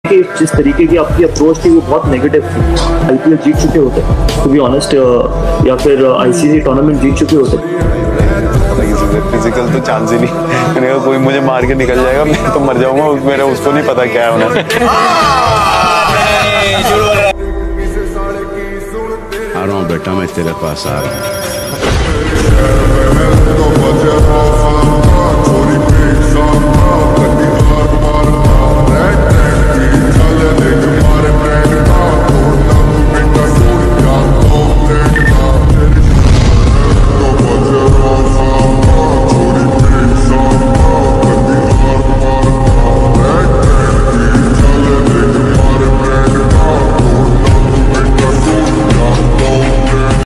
कि जिस तरीके की आपकी अप्रोच थी वो बहुत नेगेटिव थी। आईपीएल जीत चुके होते टू बी ऑनेस्ट, या फिर आईसीसी टूर्नामेंट जीत चुके होते। फिजिकल तो चांस ही नहीं। मैंने कहा कोई मुझे मार के निकल जाएगा, मैं तो मर जाऊंगा, मेरा उसको नहीं पता क्या है उन्हें। आ रहा हूँ बेटा, मैं तेरे पास आ रहा हूँ।